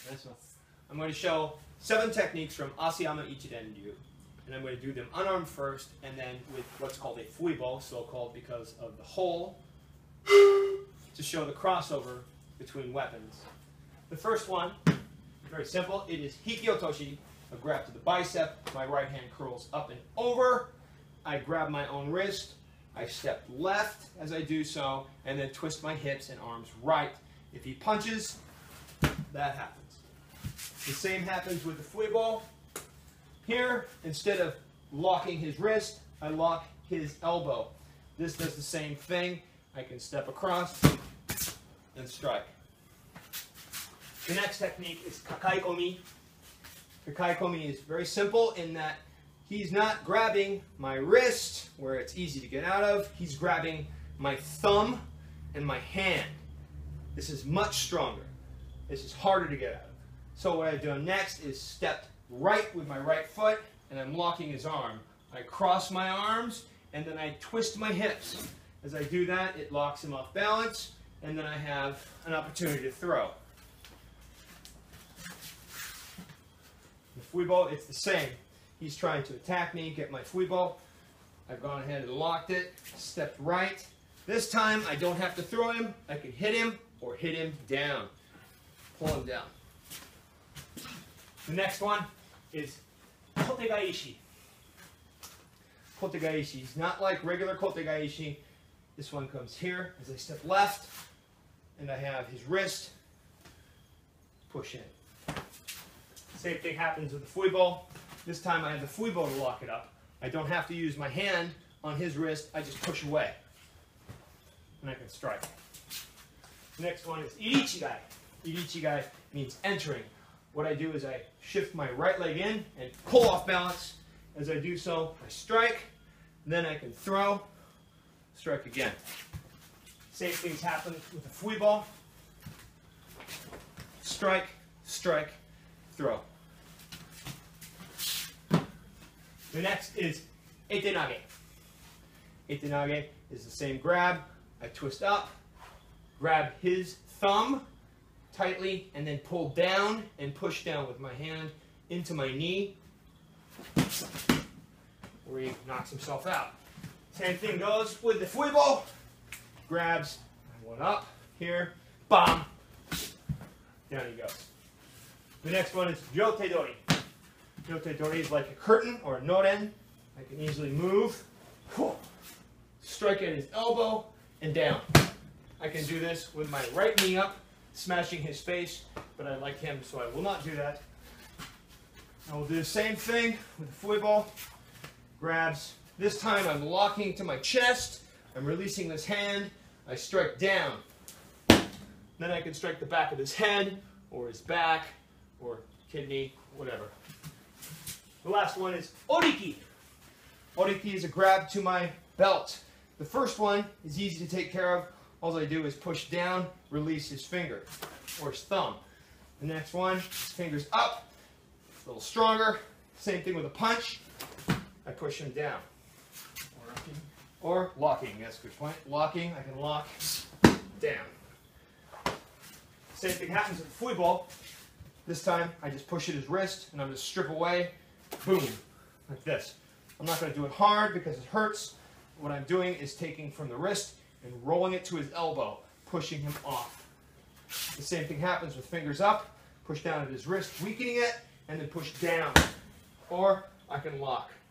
I'm going to show 7 techniques from Asayama Ichiden-ryū. And I'm going to do them unarmed first, and then with what's called a fuibo, so-called because of the hole, to show the crossover between weapons. The first one, very simple, it is hikiotoshi, a grab to the bicep. My right hand curls up and over. I grab my own wrist. I step left as I do so, and then twist my hips and arms right. If he punches, that happens. The same happens with the fuibo. Here, instead of locking his wrist, I lock his elbow. This does the same thing. I can step across and strike. The next technique is kakaikomi. Kakaikomi is very simple in that he's not grabbing my wrist, where it's easy to get out of. He's grabbing my thumb and my hand. This is much stronger. This is harder to get out of. So what I've done next is stepped right with my right foot, and I'm locking his arm. I cross my arms, and then I twist my hips. As I do that, it locks him off balance, and then I have an opportunity to throw. The fuibo, it's the same. He's trying to attack me, get my fuibo. I've gone ahead and locked it, stepped right. This time, I don't have to throw him. I can hit him or hit him down. Pull him down. The next one is kotegaishi. Kotegaishi is not like regular kotegaishi. This one comes here as I step left, and I have his wrist, push in. Same thing happens with the fuibo. This time I have the fuibo to lock it up. I don't have to use my hand on his wrist. I just push away, and I can strike. The next one is irichigai. Irichigai means entering. What I do is I shift my right leg in and pull off balance. As I do so, I strike, then I can throw, strike again. Same things happen with the fuibo. Strike, strike, throw. The next is etenage. Etenage is the same grab. I twist up, grab his thumb tightly, and then pull down and push down with my hand into my knee, where he knocks himself out. Same thing goes with the fuibo. Grabs one up here, bam, down he goes. The next one is jotedori. Jotedori is like a curtain or a noren. I can easily move, strike at his elbow, and down. I can do this with my right knee up, smashing his face, but I like him, so I will not do that. I will do the same thing with the fuibo. Grabs. This time I'm locking to my chest. I'm releasing this hand. I strike down. Then I can strike the back of his head, or his back, or kidney, whatever. The last one is oriki. Oriki is a grab to my belt. The first one is easy to take care of. All I do is push down, release his finger, or his thumb. The next one, his finger's up, a little stronger. Same thing with a punch. I push him down. Or locking, that's a good point. Locking, I can lock down. Same thing happens with the fuibo. This time, I just push at his wrist, and I'm going to strip away, boom, like this. I'm not going to do it hard because it hurts. What I'm doing is taking from the wrist and rolling it to his elbow, pushing him off. The same thing happens with fingers up, push down at his wrist, weakening it, and then push down. Or I can lock.